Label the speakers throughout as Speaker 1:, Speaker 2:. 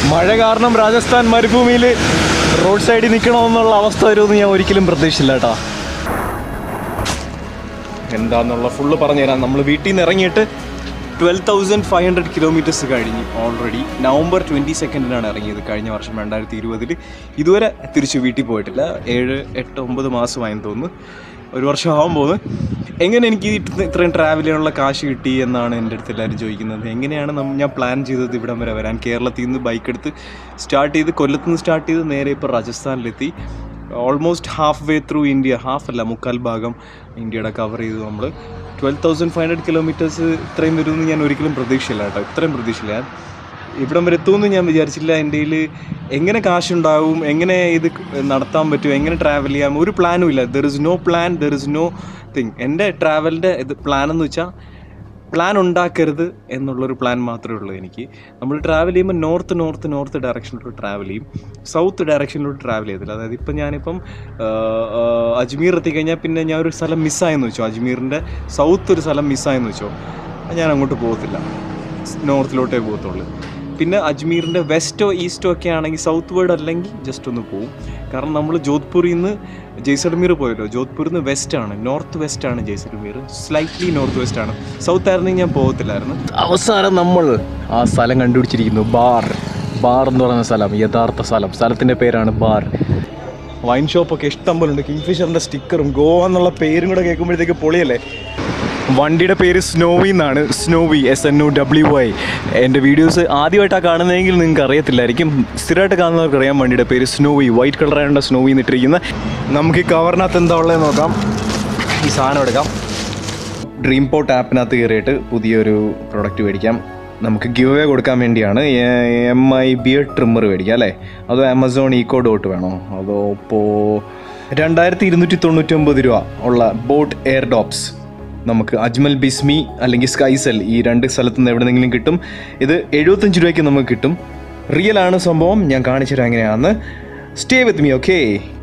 Speaker 1: മഴ കാരണം രാജസ്ഥാൻ മരുഭൂമിയിൽ റോഡ് സൈഡിൽ നിൽക്കണമെന്നുള്ള അവസ്ഥ വരുമെന്ന് ഞാൻ ഒരിക്കലും പ്രതീക്ഷിച്ചില്ല കേട്ടോ. എന്താണെന്നുള്ള ഫുള്ള് പറഞ്ഞുതരാം. നമ്മൾ വീട്ടിൽ നിന്ന് ഇറങ്ങിയിട്ട് 12,500 കിലോമീറ്റേഴ്സ് കഴിഞ്ഞു ഓൾറെഡി. നവംബർ 22 ഇറങ്ങിയത് കഴിഞ്ഞ വർഷം 2020. ഇതുവരെ തിരിച്ച് വീട്ടിൽ പോയിട്ടില്ല. 7, 8, 9 മാസമായെന്ന് തോന്നുന്നു. ഒരു വർഷം ആവാൻ പോകുന്നു. എങ്ങനെ എനിക്ക് ഇത്രയും ട്രാവൽ ചെയ്യാനുള്ള കാശ് കിട്ടി എന്നാണ് എൻ്റെ അടുത്ത് എല്ലാവരും ചോദിക്കുന്നത്. എങ്ങനെയാണ് ഞാൻ പ്ലാൻ ചെയ്തത് ഇവിടം വരെ വരാൻ? കേരളത്തിൽ നിന്ന് ബൈക്ക് എടുത്ത് സ്റ്റാർട്ട് ചെയ്ത്, കൊല്ലത്ത് നിന്ന് സ്റ്റാർട്ട് ചെയ്ത് നേരെ ഇപ്പോൾ രാജസ്ഥാനിലെത്തി. Almost half way through India, half അല്ല, മുക്കാൽ ഭാഗം ഇന്ത്യയുടെ കവർ ചെയ്തു നമ്മൾ. 12,500 കിലോമീറ്റേഴ്സ് ഇത്രയും വരുമെന്ന് ഞാൻ ഒരിക്കലും പ്രതീക്ഷയില്ല കേട്ടോ. ഇത്രയും പ്രതീക്ഷയില്ല. ഇവിടം വരെ എത്തുമെന്ന് ഞാൻ വിചാരിച്ചില്ല. എൻ്റെ കയ്യിൽ എങ്ങനെ കാശുണ്ടാവും, എങ്ങനെ ഇത് നടത്താൻ പറ്റും, എങ്ങനെ ട്രാവൽ ചെയ്യാം, ഒരു പ്ലാനും ഇല്ല. There is no plan, there is no thing. എൻ്റെ ട്രാവലിൻ്റെ ഇത് പ്ലാൻ എന്ന് വെച്ചാൽ പ്ലാൻ ഉണ്ടാക്കരുത് എന്നുള്ളൊരു പ്ലാൻ മാത്രമേ ഉള്ളൂ എനിക്ക്. നമ്മൾ ട്രാവൽ ചെയ്യുമ്പോൾ നോർത്ത് ഡയറക്ഷനിലോട്ട് ട്രാവൽ ചെയ്യും, സൗത്ത് ഡയറക്ഷനിലോട്ട് ട്രാവൽ ചെയ്തില്ല. അതായത് ഇപ്പം ഞാനിപ്പം അജ്മീർ എത്തിക്കഴിഞ്ഞാൽ പിന്നെ ഞാൻ ഒരു സ്ഥലം മിസ്സായെന്ന് വെച്ചോ, അജ്മീറിൻ്റെ സൗത്ത് ഒരു സ്ഥലം മിസ്സായെന്ന് വെച്ചോ, ഞാൻ അങ്ങോട്ട് പോകത്തില്ല, നോർത്തിലോട്ടേ പോകത്തുള്ളൂ. പിന്നെ അജ്മീറിൻ്റെ വെസ്റ്റോ ഈസ്റ്റോ ഒക്കെ ആണെങ്കിൽ സൗത്ത് വേർഡ് അല്ലെങ്കിൽ ജസ്റ്റ് ഒന്ന് പോവും. കാരണം നമ്മൾ ജോധ്പൂരിൽ നിന്ന് ജയ്സൽമീർ പോയല്ലോ. ജോധ്പൂരിൽ നിന്ന് വെസ്റ്റാണ്, നോർത്ത് വെസ്റ്റാണ് ജയ്സൽമീർ, സ്ലൈറ്റ്ലി നോർത്ത് വെസ്റ്റാണ്. സൗത്ത് ആയിരുന്നെങ്കിൽ ഞാൻ പോകത്തില്ലായിരുന്നു. അവസാനം നമ്മൾ ആ സ്ഥലം കണ്ടുപിടിച്ചിരിക്കുന്നു. ബാർ എന്ന് പറയുന്ന സ്ഥലം, യഥാർത്ഥ സ്ഥലത്തിൻ്റെ പേരാണ് ബാർ. വൈൻ ഷോപ്പൊക്കെ ഇഷ്ടം പോലെ ഉണ്ട്. കിങ്ഫിഷറിൻ്റെ സ്റ്റിക്കറും ഗോവ എന്നുള്ള പേരും കൂടെ കേൾക്കുമ്പോഴത്തേക്ക് പൊളിയല്ലേ. വണ്ടിയുടെ പേര് സ്നോവി എന്നാണ്, സ്നോവി, SNOWY. എൻ്റെ വീഡിയോസ് ആദ്യമായിട്ടാണ് കാണുന്നതെങ്കിൽ നിങ്ങൾക്ക് അറിയത്തില്ലായിരിക്കും. സ്ഥിരമായിട്ട് കാണുന്നവർക്ക് അറിയാം വണ്ടിയുടെ പേര് സ്നോവി. വൈറ്റ് കളറാണ് സ്നോവി എന്നിട്ടിരിക്കുന്നത്. നമുക്ക് ഈ കവറിനകത്ത് എന്താ ഉള്ളത് നോക്കാം. ഈ സാധനം എടുക്കാം. DreamPot ആപ്പിനകത്ത് കയറിയിട്ട് പുതിയൊരു പ്രൊഡക്റ്റ് മേടിക്കാം. നമുക്ക് ഗിവ് അവേ കൊടുക്കാൻ വേണ്ടിയാണ്. MI ബിയർഡ് ട്രിമ്മർ മേടിക്കാം അല്ലേ? അതോ ആമസോൺ ഈക്കോ ഡോട്ട് വേണോ? അതോ ഇപ്പോൾ 2,299 രൂപ ഉള്ള ബോട്ട് എയർ ഡോപ്സ് നമുക്ക് അജ്മൽ ബിസ്മി അല്ലെങ്കിൽ സ്കൈസെൽ, ഈ 2 സ്ഥലത്തു നിന്ന് എവിടെന്നെങ്കിലും കിട്ടും. ഇത് 75 രൂപയ്ക്ക് നമുക്ക് കിട്ടും. റിയൽ ആണ് സംഭവം. ഞാൻ കാണിച്ചു തരാം എങ്ങനെയാണെന്ന്. Stay with me, okay?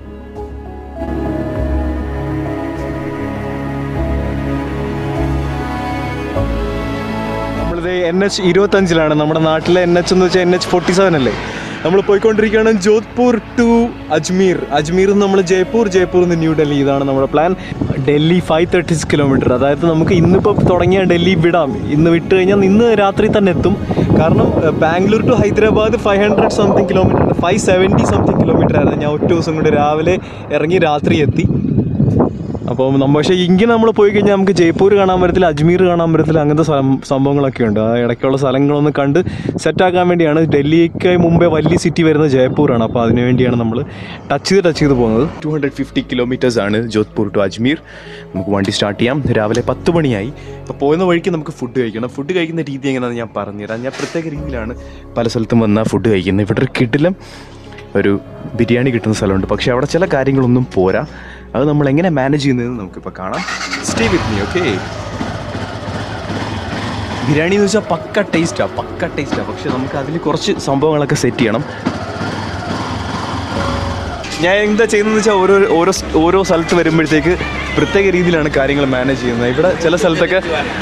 Speaker 1: നമ്മളിത് NH-25 നമ്മുടെ നാട്ടിലെ NH എന്ന് വെച്ചാൽ NH-47 അല്ലേ? നമ്മൾ പോയിക്കൊണ്ടിരിക്കുകയാണ് ജോധ്പൂർ ടു അജ്മീർ. അജ്മീറിൽ നിന്ന് നമ്മൾ ജയ്പൂരിൽ നിന്ന് ന്യൂഡൽഹി. ഇതാണ് നമ്മുടെ പ്ലാൻ. ഡൽഹി 536 കിലോമീറ്റർ. അതായത് നമുക്ക് ഇന്നിപ്പോൾ തുടങ്ങിയ ഡൽഹി വിടാം. ഇന്ന് വിട്ട് കഴിഞ്ഞാൽ ഇന്ന് രാത്രി തന്നെ എത്തും. കാരണം Bangalore to Hyderabad 500 something kilometre, 570 something kilometre ആയിരുന്നു. ഞാൻ ഒറ്റ ദിവസം കൊണ്ട് രാവിലെ ഇറങ്ങി രാത്രി എത്തി. അപ്പോൾ പക്ഷേ ഇങ്ങനെ നമ്മൾ പോയി കഴിഞ്ഞാൽ നമുക്ക് ജയ്പൂർ കാണാൻ പറ്റത്തില്ല, അജ്മീർ കാണാൻ പറ്റത്തില്ല. അങ്ങനത്തെ സംഭവങ്ങളൊക്കെ ഉണ്ട്. ആ ഇടയ്ക്കുള്ള സ്ഥലങ്ങളൊന്ന് കണ്ട് സെറ്റാക്കാൻ വേണ്ടിയാണ്. ഡൽഹിക്ക് മുമ്പേ വലിയ സിറ്റി വരുന്നത് ജയ്പൂരാണ്. അപ്പോൾ അതിന് വേണ്ടിയാണ് നമ്മൾ ടച്ച് ചെയ്ത് പോകുന്നത്. 250 കിലോമീറ്റേഴ്സ് ആണ് ജോധ്പൂർ ടു അജ്മീർ. നമുക്ക് വണ്ടി സ്റ്റാർട്ട് ചെയ്യാം. രാവിലെ 10 മണിയായി. അപ്പോൾ പോകുന്ന വഴിക്ക് നമുക്ക് ഫുഡ് കഴിക്കണം. ഫുഡ് കഴിക്കുന്ന രീതി എങ്ങനെയാണെന്ന് ഞാൻ പറഞ്ഞുതരാം. ഞാൻ പ്രത്യേക രീതിയിലാണ് പല സ്ഥലത്തും വന്നാൽ ഫുഡ് കഴിക്കുന്നത്. ഇവിടെ ഒരു കിടിലം ഒരു ബിരിയാണി കിട്ടുന്ന സ്ഥലമുണ്ട്. പക്ഷേ അവിടെ ചില കാര്യങ്ങളൊന്നും പോരാ. അത് നമ്മൾ എങ്ങനെ മാനേജ് ചെയ്യുന്നതെന്ന് നമുക്കിപ്പോൾ കാണാം. Stay with me, okay? Biryani എന്ന് വെച്ചാൽ പക്ക ടേസ്റ്റാണ്. പക്ഷേ നമുക്ക് അതിൽ കുറച്ച് സംഭവങ്ങളൊക്കെ സെറ്റ് ചെയ്യണം. ഞാൻ എന്താ ചെയ്യുന്നതെന്ന് വെച്ചാൽ ഓരോ സ്ഥലത്ത് വരുമ്പോഴത്തേക്ക് പ്രത്യേക രീതിയിലാണ് കാര്യങ്ങൾ മാനേജ് ചെയ്യുന്നത്. ഇവിടെ ചില സ്ഥലത്തൊക്കെ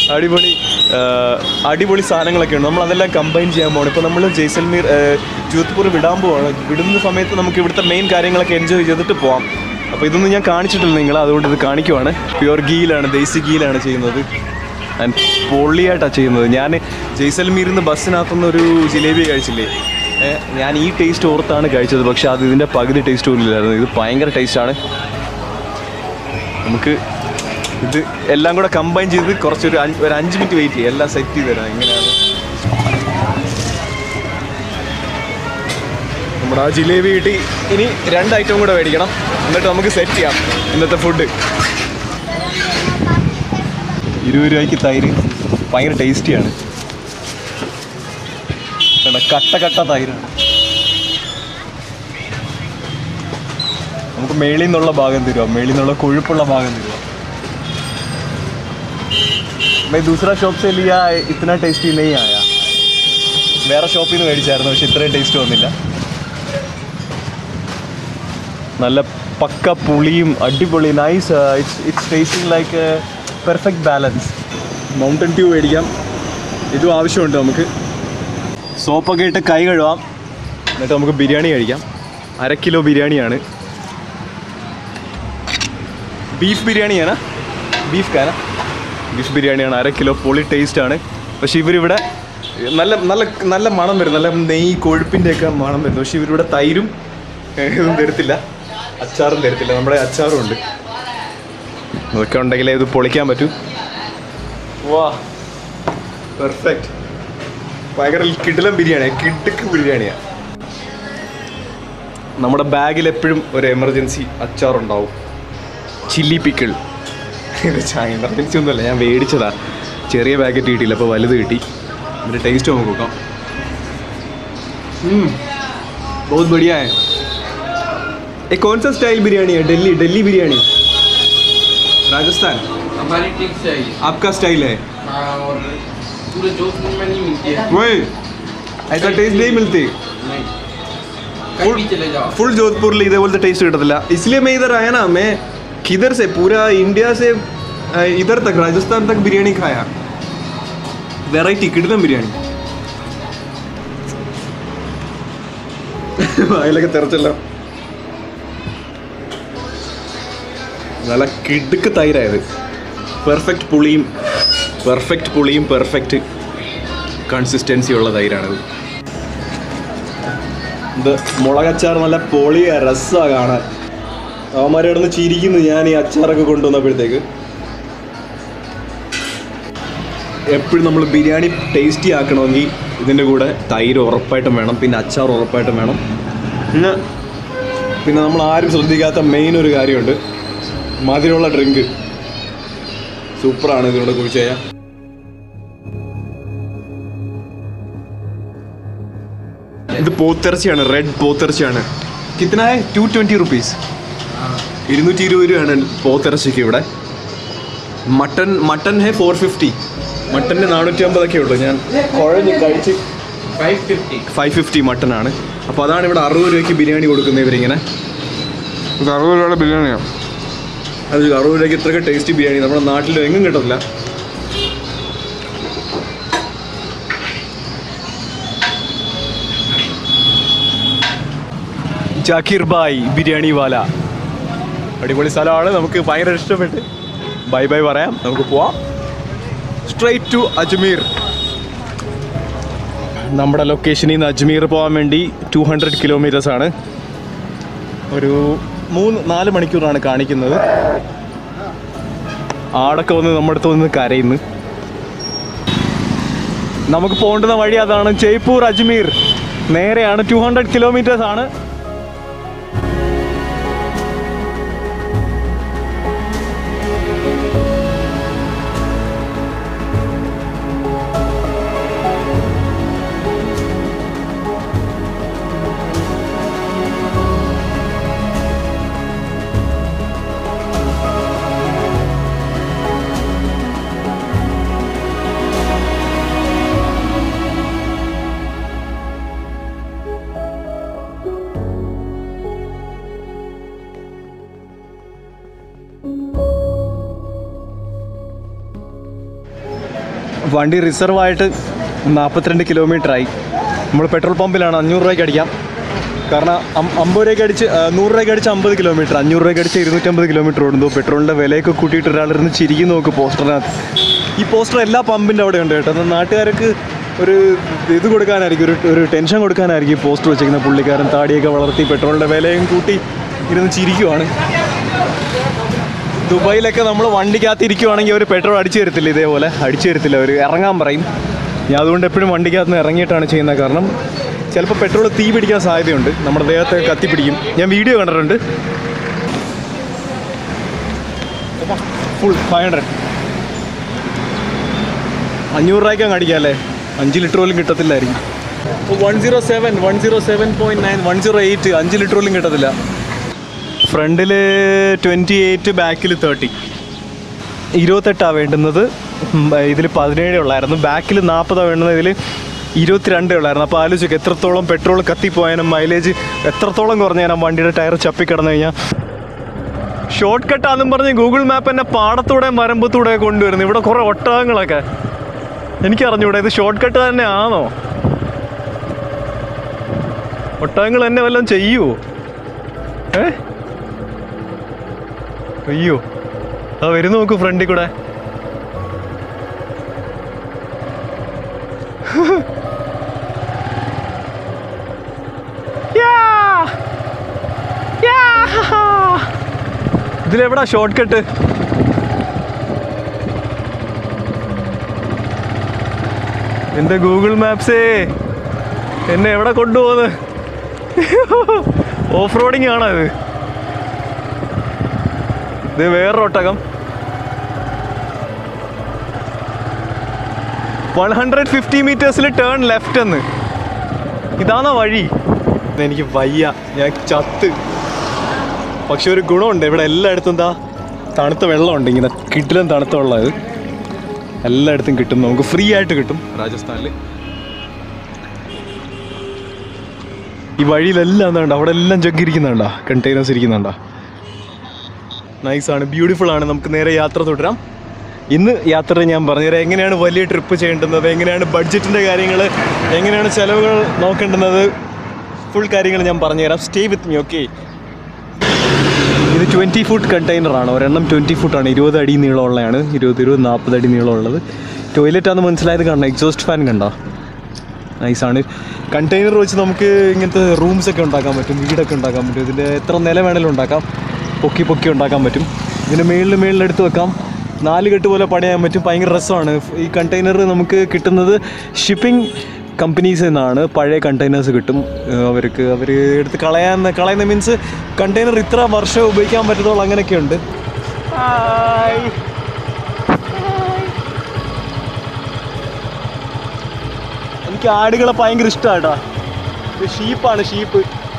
Speaker 1: അടിപൊളി സാധനങ്ങളൊക്കെ ഉണ്ട്. നമ്മളതെല്ലാം കമ്പൈൻ ചെയ്യാൻ പോകണം. ഇപ്പോൾ നമ്മൾ ജയ്സൽമീർ ജോധ്പൂർ വിടാൻ പോവാണ്. വിടുന്ന സമയത്ത് നമുക്ക് ഇവിടുത്തെ മെയിൻ കാര്യങ്ങളൊക്കെ എൻജോയ് ചെയ്തിട്ട് പോകാം. അപ്പോൾ ഇതൊന്നും ഞാൻ കാണിച്ചിട്ടില്ല നിങ്ങൾ, അതുകൊണ്ട് ഇത് കാണിക്കുവാണ്. പ്യുവർ ഗീലാണ്, ദേശി ഗീലാണ് ചെയ്യുന്നത്. ആൻഡ് പൊള്ളിയായിട്ടാണ് ചെയ്യുന്നത്. ഞാൻ ജയ്സൽമീരിൽ നിന്ന് ബസ്സിനകത്തുനിന്ന് ഒരു ജിലേബി കഴിച്ചില്ലേ, ഞാൻ ഈ ടേസ്റ്റ് ഓർത്താണ് കഴിച്ചത്. പക്ഷേ അത് ഇതിൻ്റെ പകുതി ടേസ്റ്റ് പോലും ഇല്ലായിരുന്നു. ഇത് ഭയങ്കര ടേസ്റ്റാണ്. നമുക്ക് ഇത് എല്ലാം കൂടെ കമ്പൈൻ ചെയ്ത് കുറച്ചൊരു 5 മിനിറ്റ് വെയിറ്റ് ചെയ്യുക. എല്ലാം സെറ്റ് ചെയ്ത് തരാം. എങ്ങനെയാണ് നമ്മുടെ ആ ജിലേബി കിട്ടി. ഇനി 2 ഐറ്റം കൂടെ മേടിക്കണം. എന്നിട്ട് നമുക്ക് സെറ്റ് ചെയ്യാം ഇന്നത്തെ ഫുഡ്. 20 രൂപയ്ക്ക് തൈര് ഭയങ്കര ടേസ്റ്റിയാണ്. കട്ട തൈരാണ്. നമുക്ക് മേളിൽ നിന്നുള്ള ഭാഗം തരുക, മേളിൽ നിന്നുള്ള കൊഴുപ്പുള്ള ഭാഗം തരുക. मैं दूसरा शॉप से लिया, इतना टेस्टी नहीं आया. വേറെ ഷോപ്പിൽ നിന്ന് മേടിച്ചായിരുന്നു, പക്ഷെ ഇത്രയും ടേസ്റ്റ് വന്നില്ല. നല്ല പക്ക പുളിയും അടിപൊളി nice. It's tasting like perfect balance. Mountain Dew മേടിക്കാം, ഇതും ആവശ്യമുണ്ട് നമുക്ക്. സോപ്പൊക്കെ ഇട്ട് കൈ കഴുകാം. എന്നിട്ട് നമുക്ക് ബിരിയാണി കഴിക്കാം. 1/2 കിലോ ബിരിയാണിയാണ്. ബീഫ് ബിരിയാണിയാണ്. ബീഫ് ബിരിയാണിയാണ്. 1/2 കിലോ. പൊളി ടേസ്റ്റാണ്. പക്ഷേ ഇവരിവിടെ നല്ല മണം വരും. നല്ല നെയ്യ് കൊഴുപ്പിൻ്റെയൊക്കെ മണം വരുന്നു. പക്ഷേ ഇവരിവിടെ തൈരും ഇതൊന്നും തരത്തില്ല, അച്ചാറും തരത്തില്ല. നമ്മുടെ അച്ചാറും ഉണ്ട്. അതൊക്കെ ഉണ്ടെങ്കിലേ ഇത് പൊളിക്കാൻ പറ്റൂ. വാ, പെർഫെക്റ്റ്. ഭയങ്കര കിടിലൻ ബിരിയാണിയാണ്. കിടുക്ക് ബിരിയാണിയാണ്. നമ്മുടെ ബാഗിൽ എപ്പോഴും ഒരു എമർജൻസി അച്ചാറുണ്ടാവും. Chilli pickle. ഇത് എമർജൻസി ഒന്നുമല്ല, ഞാൻ മേടിച്ചതാ. ചെറിയ പാക്കറ്റ് കിട്ടിയില്ല, അപ്പോൾ വലുത് കിട്ടി. ഇതിൻ്റെ ടേസ്റ്റ് നമുക്ക് നോക്കാം. बहुत बढ़िया है. ये कौन सा स्टाइल बिरयानी है? दिल्ली बिरयानी, राजस्थान.
Speaker 2: हमारी टिक चाहिए.
Speaker 1: आपका स्टाइल है?
Speaker 2: हाँ, और पूरे जोधपुर में नहीं मिलती है.
Speaker 1: वही ऐसा टेस्ट नहीं मिलती.
Speaker 2: नहीं, कहीं भी चले जाओ.
Speaker 1: फुल जोधपुर इधर बोलते टेस्ट किटतिല്ല. इसलिए मैं इधर आया ना. मैं किधर से पूरा इंडिया से इधर तक राजस्थान तक बिरयानी खाया. वेराइटी किटलम बिरयानी. വായിലൊക്കെ തെറച്ചല്ലോ. നല്ല കിടുക്ക് തൈരായത്. പെർഫെക്റ്റ് പുളിയും പെർഫെക്റ്റ് കൺസിസ്റ്റൻസി ഉള്ള തൈരാണിത്. ഇത് മുളകച്ചാർ നല്ല പൊളിയ രസമാണ് കാണാൻ. അവന്മാരെ കിടന്ന് ചിരിക്കുന്നു ഞാൻ ഈ അച്ചാറൊക്കെ കൊണ്ടുവന്നപ്പോഴത്തേക്ക്. എപ്പോഴും നമ്മൾ ബിരിയാണി ടേസ്റ്റി ആക്കണമെങ്കിൽ ഇതിൻ്റെ കൂടെ തൈര് ഉറപ്പായിട്ടും വേണം, പിന്നെ അച്ചാർ ഉറപ്പായിട്ടും വേണം. പിന്നെ നമ്മൾ ആരും ശ്രദ്ധിക്കാത്ത മെയിൻ ഒരു കാര്യമുണ്ട്, മധുരമുള്ള ഡ്രിങ്ക്. സൂപ്പറാണ് ഇതിനോട് കുറിച്ച് ചെയ്യാൻ. ഇത് പോത്തിറച്ചിയാണ്, റെഡ് പോത്തിറച്ചിയാണ്. കിത്തനായ 220 rupees. 220 രൂപയാണ് പോത്തിറച്ചിക്ക് ഇവിടെ. മട്ടൻ ഹേ 450. മട്ടൻ്റെ 450 ഉള്ളൂ. ഞാൻ കുഴഞ്ഞ് കഴിച്ച് 550 മട്ടനാണ്. അപ്പോൾ അതാണ് ഇവിടെ 60 രൂപയ്ക്ക് ബിരിയാണി കൊടുക്കുന്നത് ഇവരിങ്ങനെ.
Speaker 2: 60 രൂപയുടെ ബിരിയാണിയാണ്.
Speaker 1: അത് 60 രൂപയ്ക്ക് ഇത്രയൊക്കെ ടേസ്റ്റി ബിരിയാണി നമ്മുടെ നാട്ടിൽ എങ്ങും കിട്ടില്ല. ജാക്കിർ ബായ് ബിരിയാണി വാല. അടിപൊളി സ്ഥലമാണ്. നമുക്ക് ഭയങ്കര ഇഷ്ടപ്പെട്ട് ബൈ പറയാം. നമുക്ക് പോവാം സ്ട്രൈറ്റ് ടു അജ്മീർ. നമ്മുടെ ലൊക്കേഷനിൽ നിന്ന് അജ്മീർ പോകാൻ വേണ്ടി 200 kilometers ആണ്. ഒരു 3-4 മണിക്കൂറാണ് കാണിക്കുന്നത്. ആടൊക്കെ വന്ന് നമ്മുടെ അടുത്ത് വന്ന് കരയുന്നു. നമുക്ക് പോകേണ്ടുന്ന വഴി അതാണ്, ജയ്പൂർ അജ്മീർ. നേരെയാണ്, 200 kilometers ആണ്. വണ്ടി റിസർവായിട്ട് 42 കിലോമീറ്ററായി. നമ്മൾ പെട്രോൾ പമ്പിലാണ്. 500 രൂപയ്ക്ക് അടിക്കാം. കാരണം 50 രൂപയ്ക്ക് അടിച്ച് 100 രൂപയ്ക്ക് അടിച്ച് 50 കിലോമീറ്റർ, 500 രൂപയ്ക്ക് അടിച്ച് 250 കിലോമീറ്റർ ഓടുന്നു. പെട്രോളിൻ്റെ വിലയൊക്കെ കൂട്ടിയിട്ട് ഒരാളിരുന്ന് ചിരിക്കും. നോക്ക് പോസ്റ്ററിനകത്ത്. ഈ പോസ്റ്റർ എല്ലാ പമ്പിൻ്റെ അവിടെ ഉണ്ട് കേട്ടോ. എന്നാൽ നാട്ടുകാർക്ക് ഒരു ഇത് കൊടുക്കാനായിരിക്കും, ഒരു ടെൻഷൻ കൊടുക്കാനായിരിക്കും പോസ്റ്റർ വെച്ചിരിക്കുന്ന. പുള്ളിക്കാരൻ താടിയൊക്കെ വളർത്തി പെട്രോളിൻ്റെ വിലയും കൂട്ടി ഇരുന്ന് ചിരിക്കുവാണ്. ദുബായിലൊക്കെ നമ്മൾ വണ്ടിക്കകത്ത് ഇരിക്കുവാണെങ്കിൽ അവർ പെട്രോൾ അടിച്ചു തരത്തില്ല, ഇതേപോലെ അടിച്ചു തരത്തില്ല. അവർ ഇറങ്ങാൻ പറയും. ഞാൻ അതുകൊണ്ട് എപ്പോഴും വണ്ടിക്കകത്ത് നിന്ന് ഇറങ്ങിയിട്ടാണ് ചെയ്യുന്നത്. കാരണം ചിലപ്പോൾ പെട്രോൾ തീ പിടിക്കാൻ സാധ്യതയുണ്ട്, നമ്മുടെ ദേഹത്തെ കത്തിപ്പിടിക്കും. ഞാൻ വീഡിയോ കണ്ടിട്ടുണ്ട്. ഫുൾ 500 രൂപയ്ക്കങ്ങ് അടിക്കാം അല്ലേ. 5 ലിറ്റർ പോലും കിട്ടത്തില്ലായിരിക്കും. 107, 107.9, 108, 5 ലിറ്റർ പോലും കിട്ടത്തില്ല. ഫ്രണ്ടിൽ 28, ബാക്കിൽ 30. 28 വേണ്ടുന്നത്, ഇതിൽ 17 ഉള്ളായിരുന്നു. ബാക്കിൽ 40 വേണ്ടുന്നത്, ഇതിൽ 22 ഉള്ളായിരുന്നു. അപ്പോൾ ആലോചിക്കുക എത്രത്തോളം പെട്രോൾ കത്തിപ്പോയാലും മൈലേജ് എത്രത്തോളം കുറഞ്ഞാലും വണ്ടിയുടെ ടയർ ചപ്പിക്കിടന്നു കഴിഞ്ഞാൽ. ഷോർട്ട് കട്ടാണെന്നും പറഞ്ഞ് ഗൂഗിൾ മാപ്പ് എന്നെ പാടത്തൂടെ മരമ്പത്തൂടെ കൊണ്ടുവരുന്നു. ഇവിടെ കുറേ ഒട്ടകങ്ങളൊക്കെ. എനിക്കറിഞ്ഞൂടെ ഇത് ഷോർട്ട് കട്ട് തന്നെ ആണോ. ഒട്ടകങ്ങൾ എന്നെ വല്ലതും ചെയ്യുമോ? അയ്യോ, ആ വരുന്നു നോക്ക് ഫ്രണ്ടിൽ കൂടെ. ഇതിലെവിടാ ഷോർട്ട് കട്ട്? എന്റെ ഗൂഗിൾ മാപ്സേ എന്നെ എവിടെ കൊണ്ടുപോകുന്നത്? ഓഫ് റോഡിങ് ആണോ ഇത്? ഇത് വേറൊരു ഒട്ടകം. 150 മീറ്റേഴ്സിൽ ടേൺ ലെഫ്റ്റ് എന്ന്. ഇതാണോ വഴി? എനിക്ക് വയ്യ, ഞാൻ ചത്ത്. പക്ഷെ ഒരു ഗുണമുണ്ട്, ഇവിടെ എല്ലായിടത്തും എന്താ തണുത്ത വെള്ളമുണ്ട്. ഇങ്ങനെ കിട്ടിലും തണുത്ത വെള്ളം ഇത് എല്ലായിടത്തും കിട്ടും, നമുക്ക് ഫ്രീ ആയിട്ട് കിട്ടും രാജസ്ഥാനിൽ. ഈ വഴിയിലെല്ലാം എന്താ അവിടെ എല്ലാം ജഗ് ഇരിക്കുന്നുണ്ടോ, കണ്ടെയ്നേഴ്സ് ഇരിക്കുന്നുണ്ടോ? നൈസാണ്, ബ്യൂട്ടിഫുൾ ആണ്. നമുക്ക് നേരെ യാത്ര തുടരാം. ഇന്ന് യാത്ര ഞാൻ പറഞ്ഞുതരാം എങ്ങനെയാണ് വലിയ ട്രിപ്പ് ചെയ്യേണ്ടുന്നത്, എങ്ങനെയാണ് ബഡ്ജറ്റിൻ്റെ കാര്യങ്ങൾ, എങ്ങനെയാണ് ചിലവുകൾ നോക്കേണ്ടുന്നത്, ഫുൾ കാര്യങ്ങൾ ഞാൻ പറഞ്ഞുതരാം. Stay with me, okay? ഇത് 20 ഫുട്ട് കണ്ടെയ്നറാണ്, ഒരെണ്ണം 20 ഫുട്ടാണ്, 20 അടി നീളമുള്ളതാണ്. 20-40 അടി നീളമുള്ളത്. ടോയ്ലറ്റാണെന്ന് മനസ്സിലായത് കാണണം, എക്സോസ്റ്റ് ഫാൻ കണ്ടോ? നൈസാണ്. കണ്ടെയ്നർ വെച്ച് നമുക്ക് ഇങ്ങനത്തെ റൂംസൊക്കെ ഉണ്ടാക്കാൻ പറ്റും, വീടൊക്കെ ഉണ്ടാക്കാൻ പറ്റും. ഇതിൻ്റെ എത്ര നില വേണമെങ്കിലും ഉണ്ടാക്കാം, പൊക്കി ഉണ്ടാക്കാൻ പറ്റും. ഇതിൻ്റെ മേളിലെടുത്ത് വെക്കാം, 4 കെട്ട് പോലെ പണിയാൻ പറ്റും. ഭയങ്കര രസമാണ്. ഈ കണ്ടെയ്നർ നമുക്ക് കിട്ടുന്നത് ഷിപ്പിംഗ് കമ്പനീസിൽ നിന്നാണ്. പഴയ കണ്ടെയ്നേഴ്സ് കിട്ടും അവർ എടുത്ത് കളയുന്ന മീൻസ് കണ്ടെയ്നർ ഇത്ര വർഷം ഉപയോഗിക്കാൻ പറ്റത്തുള്ളൂ, അങ്ങനെയൊക്കെ ഉണ്ട്. എനിക്ക് ആടുകളെ ഭയങ്കര ഇഷ്ടമാട്ടാ. ഇത് ഷീപ്പാണ്, ഷീപ്പ്.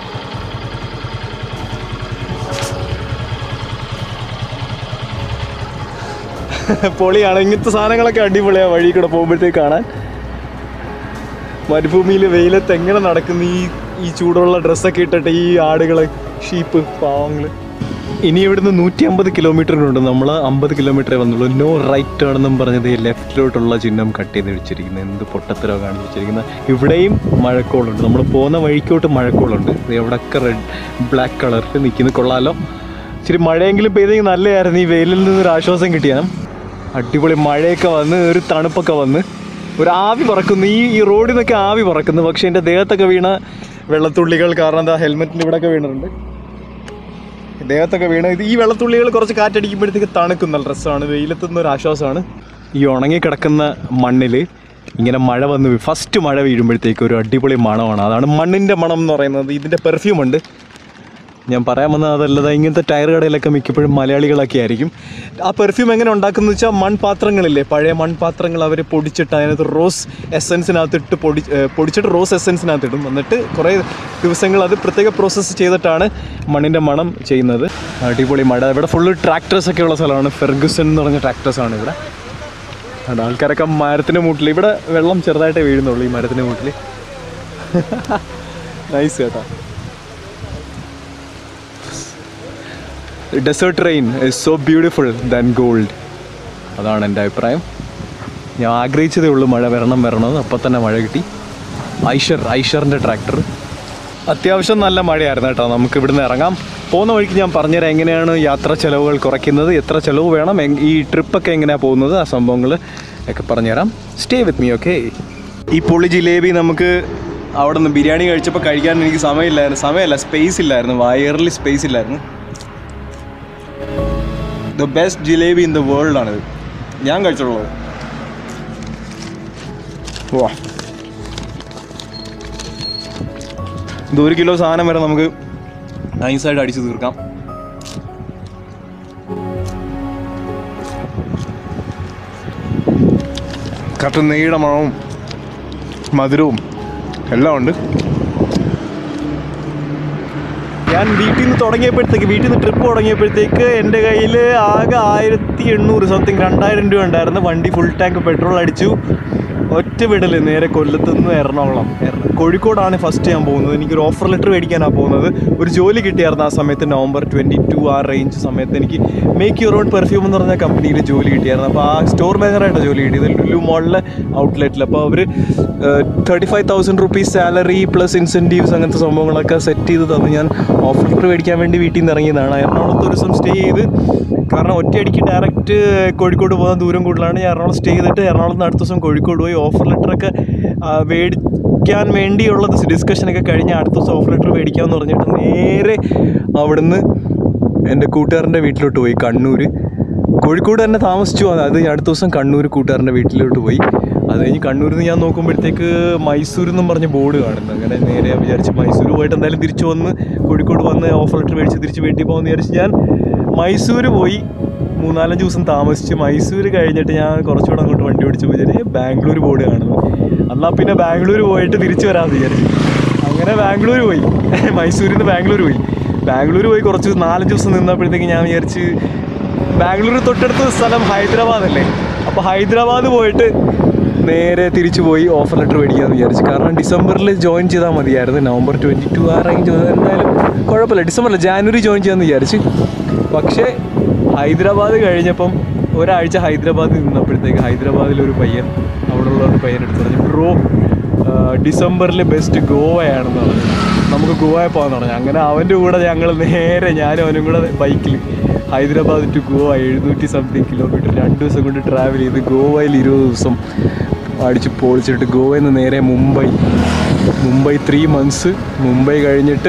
Speaker 1: പൊളിയാണ്, ഇങ്ങനത്തെ സാധനങ്ങളൊക്കെ അടിപൊളിയാണ് വഴി കൂടെ പോകുമ്പോഴത്തേക്ക് കാണാൻ. മരുഭൂമിയിൽ വെയിലത്ത് എങ്ങനെ നടക്കുന്നു ഈ ചൂടുള്ള ഡ്രസ്സൊക്കെ ഇട്ടിട്ട് ഈ ആടുകൾ, ഷീപ്പ്, പാവങ്ങൾ. ഇനി ഇവിടുന്ന് 150 കിലോമീറ്ററിനുണ്ട്. നമ്മൾ 50 കിലോമീറ്ററേ വന്നുള്ളൂ. നോ റൈറ്റ് ആണെന്നും പറഞ്ഞത് ലെഫ്റ്റിലോട്ടുള്ള ചിഹ്നം കട്ട് ചെയ്ത് വെച്ചിരിക്കുന്നത്. എന്ത് പൊട്ടത്തരോ കാണിച്ച് വെച്ചിരിക്കുന്നത്. ഇവിടെയും മഴക്കോളുണ്ട്, നമ്മൾ പോകുന്ന വഴിക്കോട്ട് മഴക്കോളുണ്ട്. എവിടെയൊക്കെ ബ്ലാക്ക് കളറിൽ നിൽക്കുന്നത് കൊള്ളാലോ. ഇച്ചിരി മഴയെങ്കിലും പെയ്തെങ്കിൽ നല്ലതായിരുന്നു, ഈ വെയിലിൽ നിന്നൊരു ആശ്വാസം കിട്ടിയാണ്. അടിപൊളി മഴയൊക്കെ വന്ന് ഒരു തണുപ്പൊക്കെ വന്ന് ഒരു ആവി പറക്കുന്നു. ഈ റോഡിൽ നിന്നൊക്കെ ആവി പറക്കുന്നു. പക്ഷേ എൻ്റെ ദേഹത്തൊക്കെ വീണ വെള്ളത്തുള്ളികൾ കാരണം എന്താ ഹെൽമെറ്റിൻ്റെ ഇവിടെയൊക്കെ വീണിട്ടുണ്ട്, ദേഹത്തൊക്കെ വീണ്. ഈ വെള്ളത്തുള്ളികൾ കുറച്ച് കാറ്റടിക്കുമ്പോഴത്തേക്ക് തണുക്കും, നല്ല രസമാണ്, വെയിലെത്തുന്ന ഒരു ആശ്വാസമാണ്. ഈ ഉണങ്ങിക്കിടക്കുന്ന മണ്ണിൽ ഇങ്ങനെ മഴ വന്ന് ഫസ്റ്റ് മഴ വീഴുമ്പോഴത്തേക്ക് ഒരു അടിപൊളി മണമാണ്. അതാണ് മണ്ണിൻ്റെ മണം എന്ന് പറയുന്നത്. ഇതിൻ്റെ പെർഫ്യൂമുണ്ട്, ഞാൻ പറയാൻ വന്നത് അതല്ലത്. ഇങ്ങനത്തെ ടയർ കടയിലൊക്കെ മിക്കപ്പോഴും മലയാളികളൊക്കെ ആയിരിക്കും. ആ പെർഫ്യൂം എങ്ങനെ ഉണ്ടാക്കുന്നത് വെച്ചാൽ മൺപാത്രങ്ങളില്ലേ, പഴയ മൺപാത്രങ്ങൾ അവർ പൊടിച്ചിട്ട് അതിനകത്ത് റോസ് എസൻസിനകത്തിട്ട് പൊടിച്ചിട്ട് റോസ് എസൻസിനകത്തിടും. എന്നിട്ട് കുറേ ദിവസങ്ങൾ അത് പ്രത്യേക പ്രോസസ്സ് ചെയ്തിട്ടാണ് മണ്ണിൻ്റെ മണം ചെയ്യുന്നത്. അടിപൊളി മഴ. ഇവിടെ ഫുള്ള് ട്രാക്ടേഴ്സൊക്കെ ഉള്ള സ്ഥലമാണ്. ഫെർഗുസൺ എന്ന് പറഞ്ഞ ട്രാക്ടേഴ്സാണ് ഇവിടെ. അത് ആൾക്കാരൊക്കെ മരത്തിൻ്റെ മൂട്ടിൽ, ഇവിടെ വെള്ളം ചെറുതായിട്ടേ വീഴുന്നുള്ളൂ ഈ മരത്തിൻ്റെ മൂട്ടിൽ. നൈസ് കേട്ടോ. Desert rain is so beautiful than gold. അതാണ് എൻ്റെ അഭിപ്രായം. ഞാൻ ആഗ്രഹിച്ചതേ ഉള്ളൂ മഴ വരണമെന്ന്. അപ്പം തന്നെ മഴ കിട്ടി. ഐഷറിൻ്റെ ട്രാക്ടർ. അത്യാവശ്യം നല്ല മഴയായിരുന്നു കേട്ടോ. നമുക്ക് ഇവിടുന്ന് ഇറങ്ങാം. പോകുന്ന വഴിക്ക് ഞാൻ പറഞ്ഞുതരാം എങ്ങനെയാണ് യാത്ര ചിലവുകൾ കുറയ്ക്കുന്നത്, എത്ര ചിലവ് വേണം, ഈ ട്രിപ്പൊക്കെ എങ്ങനെയാണ് പോകുന്നത്, ആ സംഭവങ്ങൾ ഒക്കെ പറഞ്ഞുതരാം. Stay with me, okay? ഈ പൊളി ജിലേബി നമുക്ക് അവിടെ നിന്ന് ബിരിയാണി കഴിച്ചപ്പോൾ കഴിക്കാൻ എനിക്ക് സ്പേസ് ഇല്ലായിരുന്നു, വയറിൽ സ്പേസ് ഇല്ലായിരുന്നു. The best jalebi in the world ആണിത്, ഞാൻ കഴിച്ചിട്ടുള്ളത്. വാ, ഇത് 1 കിലോ സാധനം വരെ നമുക്ക് നൈസായിട്ട് അടിച്ചു തീർക്കാം. കറക്റ്റ് നെയ്യുടെ മണവും മധുരവും എല്ലാം ഉണ്ട്. ഞാൻ വീട്ടിൽ നിന്ന് ട്രിപ്പ് തുടങ്ങിയപ്പോഴത്തേക്ക് എൻ്റെ കയ്യിൽ ആകെ 1800 സംതിങ് 2000 രൂപ ഉണ്ടായിരുന്നു. വണ്ടി ഫുൾ ടാങ്ക് പെട്രോൾ അടിച്ചു. ഒറ്റ വിടൽ നേരെ കൊല്ലത്ത് നിന്ന് എറണാകുളം കോഴിക്കോടാണ് ഫസ്റ്റ് ഞാൻ പോകുന്നത്. എനിക്കൊരു ഓഫർ ലെറ്റർ മേടിക്കാനാണ് പോകുന്നത്. ഒരു ജോലി കിട്ടിയായിരുന്നു ആ സമയത്ത്, നവംബർ 22 ആ റേഞ്ച് സമയത്ത് എനിക്ക് മേക്ക് യുവർ ഓൺ പെർഫ്യൂം എന്ന് പറഞ്ഞ കമ്പനിയിൽ ജോലി കിട്ടിയായിരുന്നു. അപ്പോൾ ആ സ്റ്റോർ മാനേജറായിട്ട് ജോലി കിട്ടിയത് ലുലു മോളിലെ ഔട്ട്ലെറ്റിൽ. അപ്പോൾ അവർ 35,000 റുപ്പീസ് സാലറി പ്ലസ് ഇൻസെൻറ്റീവ്സ് അങ്ങനത്തെ സംഭവങ്ങളൊക്കെ സെറ്റ് ചെയ്ത് തന്നു. ഞാൻ ഓഫർ ലെറ്റർ മേടിക്കാൻ വേണ്ടി വീട്ടിൽ നിന്ന് ഇറങ്ങിയതാണ്. എറണാകുളത്ത് ഒരു ദിവസം സ്റ്റേ ചെയ്ത്, കാരണം ഒറ്റയടിക്ക് ഡയറക്റ്റ് കോഴിക്കോട് പോകാൻ ദൂരം കൂടുതലാണ്. ഞാൻ എറണാകുളം സ്റ്റേ ചെയ്തിട്ട് എറണാകുളത്ത് നിന്ന് അടുത്ത ദിവസം കോഴിക്കോട് പോയി ഓഫർ ലെറ്ററൊക്കെ മേടിക്കാൻ വേണ്ടിയുള്ള ഡിസ്കഷനൊക്കെ കഴിഞ്ഞ് അടുത്ത ദിവസം ഓഫർ ലെറ്റർ മേടിക്കാമെന്ന് പറഞ്ഞിട്ട് നേരെ അവിടുന്ന് എൻ്റെ കൂട്ടുകാരൻ്റെ വീട്ടിലോട്ട് പോയി. കണ്ണൂർ, കോഴിക്കോട് തന്നെ താമസിച്ചു. അത് അടുത്ത ദിവസം കണ്ണൂർ കൂട്ടുകാരൻ്റെ വീട്ടിലോട്ട് പോയി. അത് കഴിഞ്ഞ് കണ്ണൂരിൽ നിന്ന് ഞാൻ നോക്കുമ്പോഴത്തേക്ക് മൈസൂർ എന്നും പറഞ്ഞ് ബോർഡ് കാണുന്നു. അങ്ങനെ നേരെ വിചാരിച്ച് മൈസൂർ പോയിട്ട് എന്തായാലും തിരിച്ചു വന്ന് കോഴിക്കോട് വന്ന് ഓഫർ ലെറ്റർ മേടിച്ച് തിരിച്ച് വീട്ടിൽ പോകുമെന്ന് വിചാരിച്ച് ഞാൻ മൈസൂർ പോയി. 3-4 ദിവസം താമസിച്ച് മൈസൂർ കഴിഞ്ഞിട്ട് ഞാൻ കുറച്ചുകൂടെ അങ്ങോട്ട് വണ്ടി ഓടിച്ച് പോയി ബാംഗ്ലൂർ ബോർഡ് കാണുന്നു. എന്നാൽ പിന്നെ ബാംഗ്ലൂർ പോയിട്ട് തിരിച്ചു വരാമെന്ന് വിചാരിച്ചു. അങ്ങനെ ബാംഗ്ലൂർ പോയി, മൈസൂരിൽ നിന്ന് ബാംഗ്ലൂർ പോയി കുറച്ച് 4 ദിവസം നിന്നപ്പോഴത്തേക്ക് ഞാൻ വിചാരിച്ച് ബാംഗ്ലൂർ തൊട്ടടുത്ത സ്ഥലം ഹൈദരാബാദല്ലേ, അപ്പോൾ ഹൈദരാബാദ് പോയിട്ട് നേരെ തിരിച്ചു പോയി ഓഫർ ലെറ്റർ മേടിക്കാമെന്ന് വിചാരിച്ചു. കാരണം ഡിസംബറിൽ ജോയിൻ ചെയ്താൽ മതിയായിരുന്നു. നവംബർ 22 ആ റേഞ്ച് എന്തായാലും കുഴപ്പമില്ല, ഡിസംബറിൽ ജാനുവരി ജോയിൻ ചെയ്യാമെന്ന് വിചാരിച്ച്. പക്ഷേ ഹൈദരാബാദ് കഴിഞ്ഞപ്പം ഒരാഴ്ച ഹൈദരാബാദിൽ നിന്നപ്പോഴത്തേക്ക് ഹൈദരാബാദിലൊരു പയ്യൻ, അവിടെയുള്ള ഒരു പയ്യൻ എടുത്ത് പറഞ്ഞു, ബ്രോ ഡിസംബറിൽ ബെസ്റ്റ് ഗോവയാണെന്ന് പറഞ്ഞു, നമുക്ക് ഗോവയിൽ പോകാമെന്ന് പറഞ്ഞു. അങ്ങനെ അവൻ്റെ കൂടെ ഞങ്ങൾ നേരെ ഞാനും അവനും കൂടെ ബൈക്കിൽ Hyderabad to Goa 700 something kilometre 2 ദിവസം കൊണ്ട് ട്രാവൽ ചെയ്ത് ഗോവയിൽ 20 ദിവസം അടിച്ച് പൊളിച്ചിട്ട് ഗോവയിൽ നിന്ന് നേരെ മുംബൈ 3 months, മുംബൈ കഴിഞ്ഞിട്ട്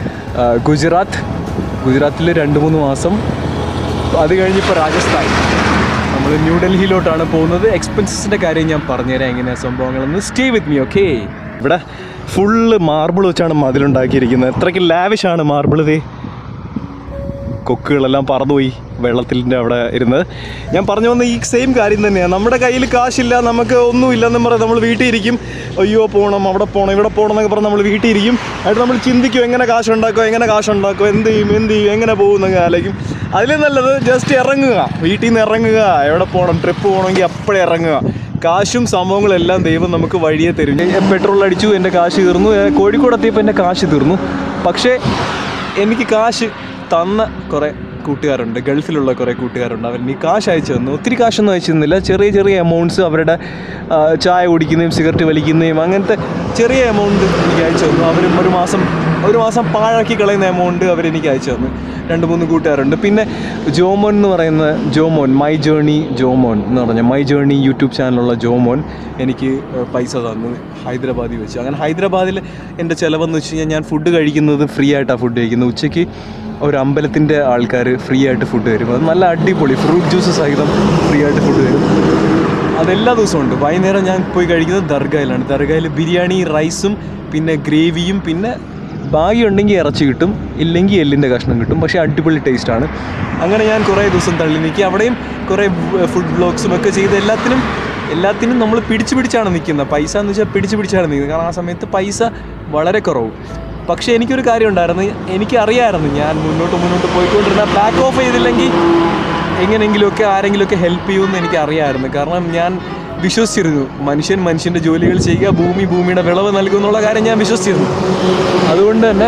Speaker 1: ഗുജറാത്തിൽ 2-3 മാസം, അത് കഴിഞ്ഞിപ്പോൾ രാജസ്ഥാൻ. നമ്മൾ ന്യൂഡൽഹിയിലോട്ടാണ് പോകുന്നത്. എക്സ്പെൻസസിൻ്റെ കാര്യം ഞാൻ പറഞ്ഞുതരാം എങ്ങനെയാണ് സംഭവങ്ങളെന്ന്. Stay with me, okay. ഇവിടെ ഫുള്ള് മാർബിൾ വെച്ചാണ് മതിലുണ്ടാക്കിയിരിക്കുന്നത്. എത്രയ്ക്ക് ലാവിഷാണ് മാർബിൾ. ഇതേ കൊക്കുകളെല്ലാം പറന്നുപോയി വെള്ളത്തിൻ്റെ അവിടെ ഇരുന്നത്. ഞാൻ പറഞ്ഞു വന്ന ഈ സെയിം കാര്യം തന്നെയാണ്. നമ്മുടെ കയ്യിൽ കാശില്ല, നമുക്ക് ഒന്നുമില്ലെന്നും പറഞ്ഞ് നമ്മൾ വീട്ടിൽ ഇരിക്കും. അയ്യോ പോകണം, അവിടെ പോകണം, ഇവിടെ പോകണം എന്നൊക്കെ പറഞ്ഞ് നമ്മൾ വീട്ടിൽ ഇരിക്കും. ആയിട്ട് നമ്മൾ ചിന്തിക്കും എങ്ങനെ കാശുണ്ടാക്കും, എന്ത് ചെയ്യും, എങ്ങനെ പോകുന്നൊക്കെ ആലോചിക്കും. അതിൽ നല്ലത് ജസ്റ്റ് ഇറങ്ങുക, വീട്ടിൽ നിന്ന് ഇറങ്ങുക, എവിടെ പോകണം, ട്രിപ്പ് പോകണമെങ്കിൽ അപ്പോഴേ ഇറങ്ങുക. കാശും സംഭവങ്ങളെല്ലാം ദൈവം നമുക്ക് വഴിയെ തരും. പെട്രോൾ അടിച്ചു, എൻ്റെ കാശ് തീർന്നു. കോഴിക്കോട് എത്തിയപ്പോൾ എൻ്റെ കാശ് തീർന്നു. പക്ഷേ എനിക്ക് കാശ് തന്ന കുറേ കൂട്ടുകാരുണ്ട്, ഗൾഫിലുള്ള കുറേ കൂട്ടുകാരുണ്ട്. അവർ നീ കാശ് അയച്ചു തന്നു. ഒത്തിരി കാശൊന്നും അയച്ചു തന്നില്ല, ചെറിയ എമൗണ്ട്സ്. അവരുടെ ചായ കുടിക്കുന്നതും സിഗരറ്റ് വലിക്കുന്നതും അങ്ങനത്തെ ചെറിയ എമൗണ്ട് എനിക്ക് അയച്ചു തന്നു. അവരും ഒരു മാസം പാഴാക്കി കളയുന്ന എമൗണ്ട് അവരെനിക്ക് അയച്ചു തന്നു. 2-3 കൂട്ടുകാരുണ്ട്. പിന്നെ ജോമോൻ എന്ന് പറയുന്ന മൈ ജേർണി എന്ന് പറഞ്ഞ മൈ ജേർണി യൂട്യൂബ് ചാനലുള്ള ജോമോൻ എനിക്ക് പൈസ തന്നു ഹൈദരാബാദിൽ വെച്ച്. അങ്ങനെ ഹൈദരാബാദിൽ എൻ്റെ ചിലവെന്ന് വെച്ച് കഴിഞ്ഞാൽ ഞാൻ ഫുഡ് കഴിക്കുന്നത് ഫ്രീ ആയിട്ടാണ് ഫുഡ് കഴിക്കുന്നത്. ഉച്ചയ്ക്ക് ഒരു അമ്പലത്തിൻ്റെ ആൾക്കാർ ഫ്രീ ആയിട്ട് ഫുഡ് തരും. അത് നല്ല അടിപൊളി ഫ്രൂട്ട് ജ്യൂസ് സഹിതം ഫ്രീ ആയിട്ട് ഫുഡ് തരും. അതെല്ലാ ദിവസവും ഉണ്ട്. വൈകുന്നേരം ഞാൻ പോയി കഴിക്കുന്നത് ദർഗയിലാണ്. ദർഗയിൽ ബിരിയാണി, റൈസും പിന്നെ ഗ്രേവിയും, പിന്നെ ഭാഗ്യമുണ്ടെങ്കിൽ ഇറച്ചി കിട്ടും, ഇല്ലെങ്കിൽ എല്ലിൻ്റെ കഷ്ണം കിട്ടും. പക്ഷേ അടിപൊളി ടേസ്റ്റാണ്. അങ്ങനെ ഞാൻ കുറേ ദിവസം തള്ളി നീക്കി. അവിടെയും കുറേ ഫുഡ് വ്ളോഗ്സും ഒക്കെ ചെയ്ത് എല്ലാത്തിനും നമ്മൾ പിടിച്ചാണ് നിൽക്കുന്നത്. പൈസ എന്ന് വെച്ചാൽ പിടിച്ചാണ് നിൽക്കുന്നത്. കാരണം ആ സമയത്ത് പൈസ വളരെ കുറവ്. പക്ഷേ എനിക്കൊരു കാര്യം ഉണ്ടായിരുന്നു, എനിക്കറിയാമായിരുന്നു ഞാൻ മുന്നോട്ട് പോയിക്കൊണ്ടിരുന്ന ബാക്ക് ഓഫ് ചെയ്തില്ലെങ്കിൽ എങ്ങനെയെങ്കിലുമൊക്കെ ആരെങ്കിലുമൊക്കെ ഹെൽപ്പ് ചെയ്യുമെന്ന് എനിക്കറിയാമായിരുന്നു. കാരണം ഞാൻ വിശ്വസിച്ചിരുന്നു മനുഷ്യൻ്റെ ജോലികൾ ചെയ്യുക, ഭൂമിയുടെ വിളവ് നൽകുമെന്നുള്ള കാര്യം ഞാൻ വിശ്വസിച്ചിരുന്നു. അതുകൊണ്ട് തന്നെ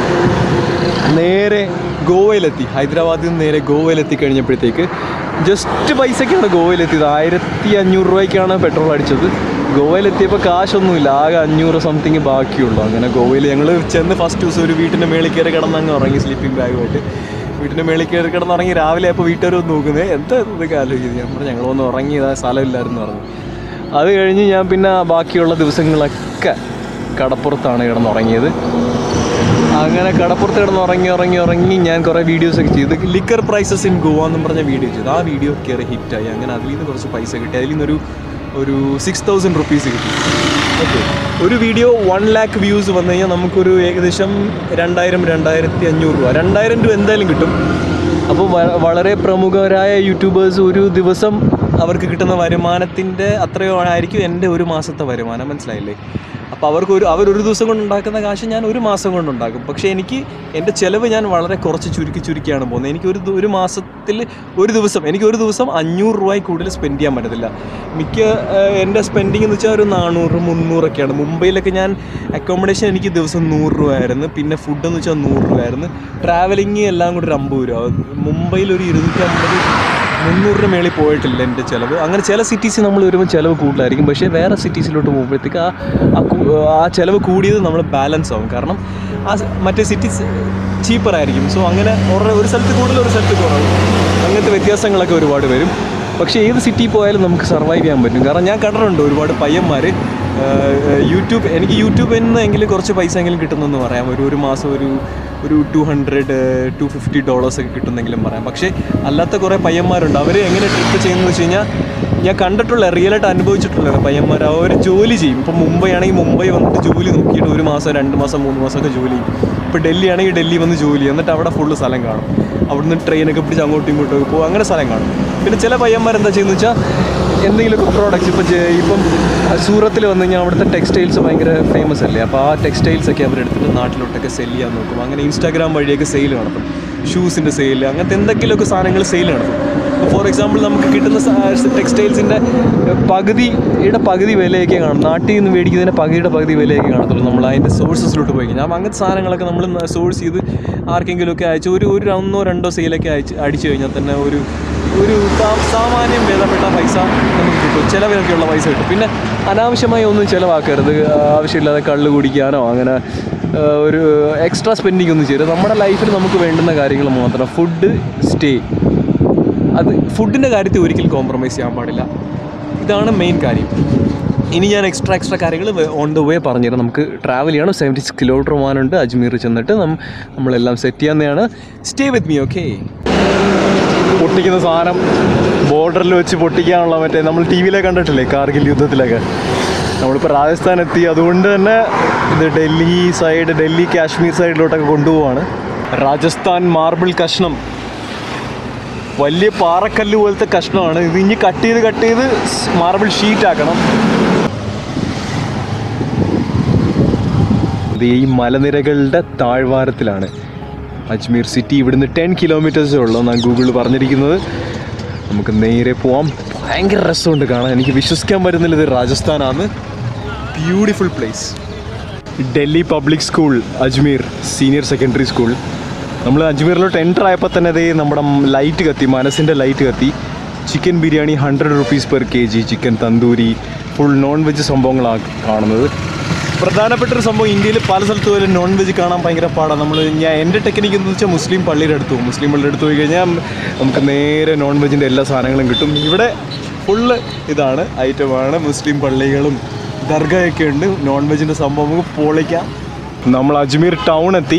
Speaker 1: നേരെ ഗോവയിലെത്തി. ഹൈദരാബാദിൽ നിന്ന് നേരെ ഗോവയിലെത്തി കഴിഞ്ഞപ്പോഴത്തേക്ക് ജസ്റ്റ് പൈസയ്ക്കാണ് ഗോവയിലെത്തിയത്. 1500 രൂപയ്ക്കാണ് പെട്രോൾ അടിച്ചത്. ഗോവയിലെത്തിയപ്പോൾ കാശൊന്നുമില്ല, ആകെ 500 സംതിങ് ബാക്കിയുള്ളൂ. അങ്ങനെ ഗോവയിൽ ഞങ്ങൾ ചെന്ന് ഫസ്റ്റ് ദിവസം ഒരു വീട്ടിൻ്റെ മേളിൽ കയറി കിടന്നങ്ങ് ഉറങ്ങി, സ്ലീപ്പിംഗ് ബാഗുമായിട്ട് വീട്ടിൻ്റെ മേളിൽ കയറി കിടന്നുറങ്ങി. രാവിലെ ആയപ്പോൾ വീട്ടുകാർ ഒന്ന് നോക്കുന്നത് എന്താ ഇതൊക്കെ ആലോചിക്കുന്നത്. ഞാൻ പറഞ്ഞു ഞങ്ങളൊന്ന് ഉറങ്ങിയതാ, സ്ഥലമില്ലായിരുന്നു പറഞ്ഞു. അത് കഴിഞ്ഞ് ഞാൻ പിന്നെ ബാക്കിയുള്ള ദിവസങ്ങളൊക്കെ കടപ്പുറത്താണ് കിടന്നുറങ്ങിയത്. അങ്ങനെ കടപ്പുറത്ത് കിടന്നുറങ്ങി ഞാൻ കുറേ വീഡിയോസൊക്കെ ചെയ്തു. ലിക്കർ പ്രൈസസ് ഇൻ ഗോവ എന്നും പറഞ്ഞ വീഡിയോ ചെയ്തു. ആ വീഡിയോ കയറി ഹിറ്റായി. അങ്ങനെ അതിൽ നിന്ന് കുറച്ച് പൈസ കിട്ടി. അതിൽ നിന്നൊരു 6000 റുപ്പീസ് കിട്ടി. ഓക്കെ, ഒരു വീഡിയോ 1 lakh വ്യൂസ് വന്നു കഴിഞ്ഞാൽ നമുക്കൊരു ഏകദേശം 2000-2500 രൂപ, 2000 രൂപ എന്തായാലും കിട്ടും. അപ്പോൾ വളരെ പ്രമുഖരായ യൂട്യൂബേഴ്സ് ഒരു ദിവസം അവർക്ക് കിട്ടുന്ന വരുമാനത്തിൻ്റെ അത്രയോ ആയിരിക്കും എൻ്റെ ഒരു മാസത്തെ വരുമാനം. മനസ്സിലായില്ലേ? അപ്പോൾ അവരൊരു ദിവസം കൊണ്ടുണ്ടാക്കുന്ന കാശ് ഞാൻ ഒരു മാസം കൊണ്ടുണ്ടാക്കും. പക്ഷേ എനിക്ക് എൻ്റെ ചിലവ് ഞാൻ വളരെ കുറച്ച് ചുരുക്കിയാണ് പോകുന്നത്. എനിക്ക് ഒരു മാസത്തിൽ ഒരു ദിവസം 500 രൂപയിൽ കൂടുതൽ സ്പെൻഡ് ചെയ്യാൻ പറ്റത്തില്ല. എൻ്റെ സ്പെൻഡിങ് എന്ന് വെച്ചാൽ ഒരു 400-300 ഒക്കെയാണ്. മുംബൈയിലൊക്കെ ഞാൻ അക്കോമഡേഷൻ എനിക്ക് ദിവസം 100 രൂപയായിരുന്നു. പിന്നെ ഫുഡെന്ന് വെച്ചാൽ 100 രൂപയായിരുന്നു. ട്രാവലിങ് എല്ലാം കൂടി ഒരു 50 രൂപ. മുംബൈയിൽ ഒരു 250-300 മേളിൽ പോയിട്ടില്ല എൻ്റെ ചിലവ്. അങ്ങനെ ചില സിറ്റീസിൽ നമ്മൾ വരുമ്പോൾ ചിലവ് കൂടുതലായിരിക്കും. പക്ഷേ വേറെ സിറ്റീസിലോട്ട് പോകുമ്പോഴത്തേക്ക് ആ ചിലവ് കൂടിയത് നമ്മൾ ബാലൻസ് ആവും. കാരണം മറ്റേ സിറ്റീസ് ചീപ്പറായിരിക്കും. സോ അങ്ങനെ ഒരു സ്ഥലത്ത് കൂടുതൽ ഒരു സ്ഥലത്ത് കുറവ്, അങ്ങനത്തെ വ്യത്യാസങ്ങളൊക്കെ ഒരുപാട് വരും. പക്ഷേ ഏത് സിറ്റിയിൽ പോയാലും നമുക്ക് സർവൈവ് ചെയ്യാൻ പറ്റും. കാരണം ഞാൻ കണ്ടിട്ടുണ്ട് ഒരുപാട് പയ്യന്മാർ എനിക്ക് യൂട്യൂബിൽ നിന്ന് എങ്കിലും കുറച്ച് പൈസ എങ്കിലും കിട്ടുന്നെന്ന് പറയാം. ഒരു മാസം ഒരു $200-250 ഒക്കെ കിട്ടുന്നെങ്കിലും പറയാം. പക്ഷേ അല്ലാത്ത കുറേ പയ്യന്മാരുണ്ട്. അവർ എങ്ങനെ ട്രിപ്പ് ചെയ്യുന്നതെന്ന് വെച്ച് കഴിഞ്ഞാൽ ഞാൻ കണ്ടിട്ടുള്ള റിയലായിട്ട് അനുഭവിച്ചിട്ടുള്ള പയ്യന്മാർ അവർ ജോലി ചെയ്യും. ഇപ്പം മുംബൈ ആണെങ്കിൽ മുംബൈ വന്നിട്ട് ജോലി നോക്കിയിട്ട് 1 മാസം 2 മാസം 3 മാസമൊക്കെ ജോലി ചെയ്യും. ഇപ്പോൾ ഡൽഹി ആണെങ്കിൽ ഡൽഹി വന്ന് ജോലി ചെയ്യും. എന്നിട്ട് അവിടെ ഫുള്ള് സ്ഥലം കാണും. അവിടുന്ന് ട്രെയിനൊക്കെ പിടിച്ച് അങ്ങോട്ടും ഇങ്ങോട്ടും പോകും. അങ്ങനെ സ്ഥലം കാണും. പിന്നെ ചില പയ്യന്മാരെന്താ ചെയ്യുന്നത് വെച്ചാൽ എന്തെങ്കിലുമൊക്കെ പ്രോഡക്റ്റ്സ് ഇപ്പം സൂറത്തിൽ വന്നു കഴിഞ്ഞാൽ അവിടുത്തെ ടെക്സ്റ്റൈൽസ് ഭയങ്കര ഫേമസ് അല്ലേ. അപ്പോൾ ആ ടെക്സ്റ്റൈൽസൊക്കെ അവരെടുത്തിട്ട് നാട്ടിലോട്ടൊക്കെ സെല് ചെയ്യാൻ നോക്കും. അങ്ങനെ ഇൻസ്റ്റാഗ്രാം വഴിയൊക്കെ സെയിൽ നടത്തും. ഷൂസിൻ്റെ സെയിൽ, അങ്ങനത്തെ എന്തെങ്കിലുമൊക്കെ സാധനങ്ങൾ സെയിൽ നടത്തും. ഫോർ എക്സാമ്പിൾ നമുക്ക് കിട്ടുന്ന ടെക്സ്റ്റൈൽസിൻ്റെ പകുതി വിലയൊക്കെ കാണും. നാട്ടിൽ നിന്ന് മേടിക്കുന്നതിൻ്റെ പകുതി വിലയൊക്കെ കാണത്തുള്ളൂ നമ്മൾ അതിൻ്റെ സോഴ്സസിലോട്ട് പോയി കഴിഞ്ഞാൽ. അപ്പോൾ അങ്ങനത്തെ സാധനങ്ങളൊക്കെ നമ്മൾ സോഴ്സ് ചെയ്ത് ആർക്കെങ്കിലുമൊക്കെ അയച്ച് ഒരു 1-2 സെയിലൊക്കെ അടിച്ചു കഴിഞ്ഞാൽ തന്നെ ഒരു സാമാന്യം ഭേദപ്പെട്ട പൈസ നമുക്ക് കിട്ടും. ചിലവിനൊക്കെയുള്ള പൈസ കിട്ടും. പിന്നെ അനാവശ്യമായി ഒന്നും ചിലവാക്കരുത്. ആവശ്യമില്ലാതെ കള്ള് കുടിക്കാനോ അങ്ങനെ ഒരു എക്സ്ട്രാ സ്പെൻഡിങ് ഒന്നും ചെയ്യരുത്. നമ്മുടെ ലൈഫിൽ നമുക്ക് വേണ്ടുന്ന കാര്യങ്ങൾ മാത്രം. ഫുഡ്, സ്റ്റേ, അത് ഫുഡിൻ്റെ കാര്യത്തിൽ ഒരിക്കലും കോംപ്രമൈസ് ചെയ്യാൻ പാടില്ല. ഇതാണ് മെയിൻ കാര്യം. ഇനി ഞാൻ എക്സ്ട്രാ കാര്യങ്ങൾ ഓൺ ദ വേ പറഞ്ഞുതരാം. നമുക്ക് ട്രാവൽ ചെയ്യണം. 76 കിലോമീറ്റർ പോകാനുണ്ട്. അജ്മീർ ചെന്നിട്ട് നമ്മളെല്ലാം സെറ്റ് ചെയ്യാവുന്നതാണ്. Stay with me, okay? പൊട്ടിക്കുന്ന സാധനം ബോർഡറിൽ വെച്ച് പൊട്ടിക്കാനുള്ള മറ്റേ നമ്മൾ ടി വിയിലൊക്കെ കണ്ടിട്ടില്ലേ, കാർഗിൽ യുദ്ധത്തിലൊക്കെ. നമ്മളിപ്പോൾ രാജസ്ഥാൻ എത്തി. അതുകൊണ്ട് തന്നെ ഇത് ഡൽഹി കാശ്മീർ സൈഡിലോട്ടൊക്കെ കൊണ്ടുപോവാണ്. രാജസ്ഥാൻ മാർബിൾ കഷ്ണം, വലിയ പാറക്കല്ല് പോലത്തെ കഷ്ണമാണ് ഇത്. ഇനി കട്ട് ചെയ്ത് മാർബിൾ ഷീറ്റ് ആക്കണം. ഇത് ഈ മലനിരകളുടെ താഴ്വാരത്തിലാണ് അജ്മീർ സിറ്റി. ഇവിടുന്ന് 10 കിലോമീറ്റേഴ്സേ ഉള്ളൂ എന്നാണ് ഗൂഗിളിൽ പറഞ്ഞിരിക്കുന്നത്. നമുക്ക് നേരെ പോവാം. ഭയങ്കര രസമുണ്ട് കാണാൻ. എനിക്ക് വിശ്വസിക്കാൻ പറ്റുന്നില്ല ഇത് രാജസ്ഥാനാണ്. Beautiful place. Delhi public school Ajmer senior secondary school. നമ്മൾ അജ്മീറിലോട്ട് എൻ്റർ ആയപ്പോൾ തന്നെ അതേ നമ്മുടെ ലൈറ്റ് കത്തി, മനസ്സിൻ്റെ ലൈറ്റ് കത്തി. Chicken biryani 100 rupees per kg, chicken tandoori, full non veg സംഭവങ്ങളാണ് കാണുന്നത്. പ്രധാനപ്പെട്ടൊരു സംഭവം, ഇന്ത്യയിൽ പല സ്ഥലത്ത് പോലും നോൺ വെജ് കാണാൻ ഭയങ്കര പാടാണ്. എൻ്റെ ടെക്നിക്ക് എന്ന് വെച്ചാൽ മുസ്ലിം പള്ളിയുടെ അടുത്ത് പോയി കഴിഞ്ഞാൽ നമുക്ക് നേരെ നോൺ വെജിൻ്റെ എല്ലാ സാധനങ്ങളും കിട്ടും. ഇവിടെ ഫുള്ള് ഇതാണ് ഐറ്റമാണ്. മുസ്ലിം പള്ളികളും ദർഗയൊക്കെ ഉണ്ട്. നോൺ വെജിൻ്റെ സംഭവം നമുക്ക് പൊളിക്കാം. നമ്മൾ അജ്മീർ ടൗൺ എത്തി.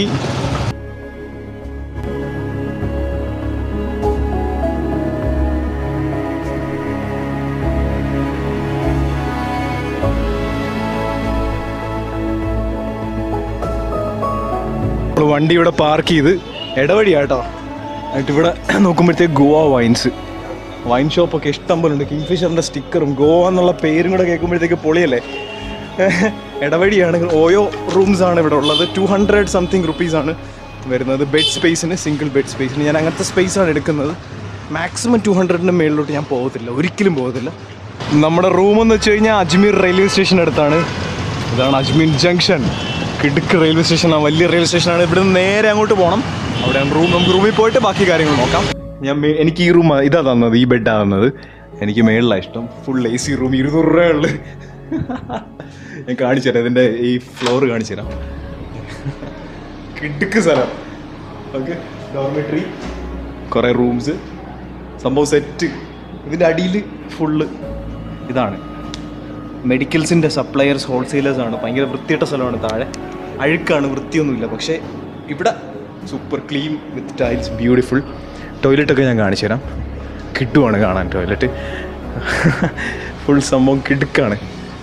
Speaker 1: വണ്ടി ഇവിടെ പാർക്ക് ചെയ്ത് ഇടവഴിയാട്ടോ. എന്നിട്ട് ഇവിടെ നോക്കുമ്പോഴത്തേക്ക് ഗോവ വൈൻ ഷോപ്പൊക്കെ ഇഷ്ടം പോലെ ഉണ്ട്. കിങ്ഫിഷറിൻ്റെ സ്റ്റിക്കറും ഗോവ എന്നുള്ള പേരും കൂടെ കേൾക്കുമ്പോഴത്തേക്ക് പൊളിയല്ലേ. ഇടവഴിയാണ്. ഓയോ റൂംസാണ് ഇവിടെ ഉള്ളത്. 200 something rupees ആണ് വരുന്നത് ബെഡ് സ്പേസിന്, സിംഗിൾ ബെഡ് സ്പേസിന്. ഞാൻ അങ്ങനത്തെ സ്പേസാണ് എടുക്കുന്നത്. മാക്സിമം 200-ന് മേളിലോട്ട് ഞാൻ ഒരിക്കലും പോകത്തില്ല. നമ്മുടെ റൂമെന്ന് വെച്ച് കഴിഞ്ഞാൽ അജ്മീർ റെയിൽവേ സ്റ്റേഷൻ അടുത്താണ്. ഇതാണ് അജ്മീർ ജംഗ്ഷൻ. കിടുക്ക് റെയിൽവേ സ്റ്റേഷനാണ്, വലിയ റെയിൽവേ സ്റ്റേഷനാണ്. ഇവിടെ നിന്ന് നേരെ അങ്ങോട്ട് പോകണം. അവിടെയാണ് റൂം. നമുക്ക് റൂമിൽ പോയിട്ട് ബാക്കി കാര്യങ്ങൾ നോക്കാം. എനിക്ക് ഈ റൂം ഇതാ തന്നത്, ഈ ബെഡാണ് തന്നത്. എനിക്ക് മേളിലാണ് ഇഷ്ടം. ഫുൾ AC റൂം, 200 രൂപയുള്ളു. ഞാൻ കാണിച്ചു തരാം. ഇതിൻ്റെ ഈ ഫ്ലോർ കാണിച്ചു തരാം. കിടുക്ക് സ്ഥലം. ഓക്കെ, ഡോർമെട്രി, കുറേ റൂംസ്, സംഭവം സെറ്റ്. ഇതിൻ്റെ അടിയിൽ ഫുള്ള് ഇതാണ് മെഡിക്കൽസിൻ്റെ സപ്ലയേഴ്സ്, ഹോൾസെയിലേഴ്സ് ആണ്. ഭയങ്കര വൃത്തിയിട്ട സ്ഥലമാണ്. താഴെ അഴുക്കാണ്, വൃത്തിയൊന്നുമില്ല. പക്ഷേ ഇവിടെ super clean with tiles, beautiful. ടോയ്ലറ്റൊക്കെ ഞാൻ കാണിച്ചു തരാം. കിട്ടുവാണ് കാണാൻ ടോയ്ലറ്റ്. ഫുൾ സംഭവം കിടുക്കാണ്.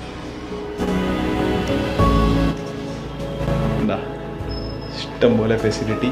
Speaker 1: എന്താ ഇഷ്ടം പോലെ ഫെസിലിറ്റി.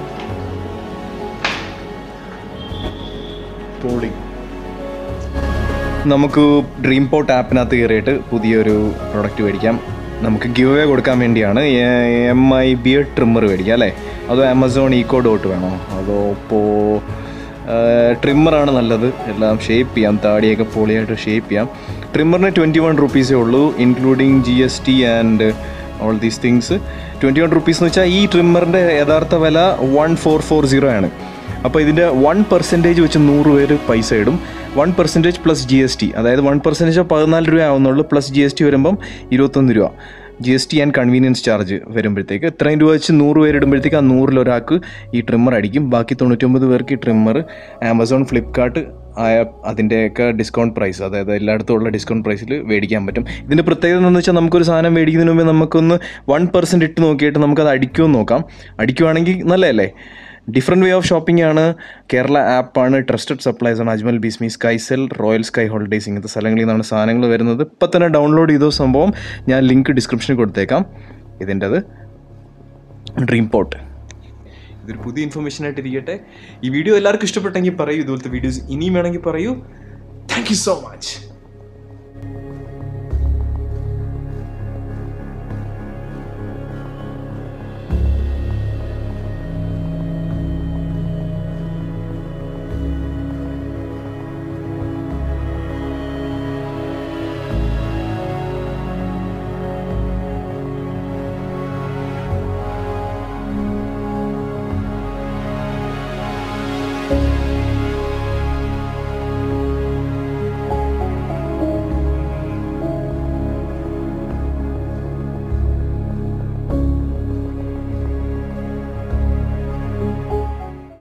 Speaker 1: പോളിംഗ്. നമുക്ക് DreamPot ആപ്പിനകത്ത് കയറിയിട്ട് പുതിയൊരു പ്രൊഡക്റ്റ് മേടിക്കാം. നമുക്ക് ഗിവ് അവേ കൊടുക്കാൻ വേണ്ടിയാണ്. MI ബിയർഡ് ട്രിമ്മർ മേടിക്കുക അല്ലേ? അതോ ആമസോൺ ഈക്കോ ഡോട്ട് വേണോ? അതോ ഇപ്പോൾ ട്രിമ്മറാണ് നല്ലത്. എല്ലാം ഷേപ്പ് ചെയ്യാം, താടിയൊക്കെ പൊളിയായിട്ട് ഷേപ്പ് ചെയ്യാം. ട്രിമ്മറിന് 21 റുപ്പീസേ ഉള്ളൂ, including GST and all these things. 21 rupees എന്ന് വെച്ചാൽ ഈ ട്രിമ്മറിൻ്റെ യഥാർത്ഥ വില 1440 ആണ്. അപ്പോൾ ഇതിൻ്റെ 1% വെച്ച് 100 പേര് പൈസ ഇടും. 1% പ്ലസ് GST, അതായത് 1% 14 രൂപ ആവുന്നുള്ളൂ. പ്ലസ് GST വരുമ്പം 21 രൂപ. GST ആൻഡ് കൺവീനിയൻസ് ചാർജ് വരുമ്പോഴത്തേക്ക് ഇത്രയും രൂപ വെച്ച് 100 പേര് ഇടുമ്പോഴത്തേക്ക് ആ 100-ൽ ഒരാൾക്ക് ഈ ട്രിമ്മർ അടിക്കും. ബാക്കി 99 പേർക്ക് ഈ ട്രിമ്മർ ആമസോൺ, ഫ്ലിപ്കാർട്ട് അതിൻ്റെയൊക്കെ ഡിസ്കൗണ്ട് പ്രൈസ്, അതായത് എല്ലായിടത്തും ഉള്ള ഡിസ്കൗണ്ട് പ്രൈസിൽ മേടിക്കാൻ പറ്റും. ഇതിൻ്റെ പ്രത്യേകത എന്താണെന്ന് വെച്ചാൽ നമുക്കൊരു സാധനം മേടിക്കുന്നതിന് മുമ്പേ നമുക്കൊന്ന് 1% ഇട്ട് നോക്കിയിട്ട് നമുക്കത് അടിക്കുമെന്ന് നോക്കാം. അടിക്കുവാണെങ്കിൽ നല്ലതല്ലേ? ഡിഫറെൻറ്റ് വേ ഓഫ് ഷോപ്പിംഗ് ആണ്. കേരള ആപ്പാണ്, ട്രസ്റ്റഡ് സപ്ലൈസ് ആണ്, Ajmal Bismi, Skycell, royal sky holidays, ഇങ്ങനത്തെ സ്ഥലങ്ങളിൽ നിന്നാണ് സാധനങ്ങൾ വരുന്നത്. ഇപ്പം തന്നെ ഡൗൺലോഡ് ചെയ്തോ സംഭവം. ഞാൻ ലിങ്ക് ഡിസ്ക്രിപ്ഷനിൽ കൊടുത്തേക്കാം. ഇതിൻ്റെത് DreamPot. ഇതൊരു പുതിയ ഇൻഫർമേഷൻ ആയിട്ടിരിക്കട്ടെ. ഈ വീഡിയോ എല്ലാവർക്കും ഇഷ്ടപ്പെട്ടെങ്കിൽ പറയൂ. ഇതുപോലത്തെ വീഡിയോസ് ഇനിയും വേണമെങ്കിൽ പറയൂ. Thank you so much.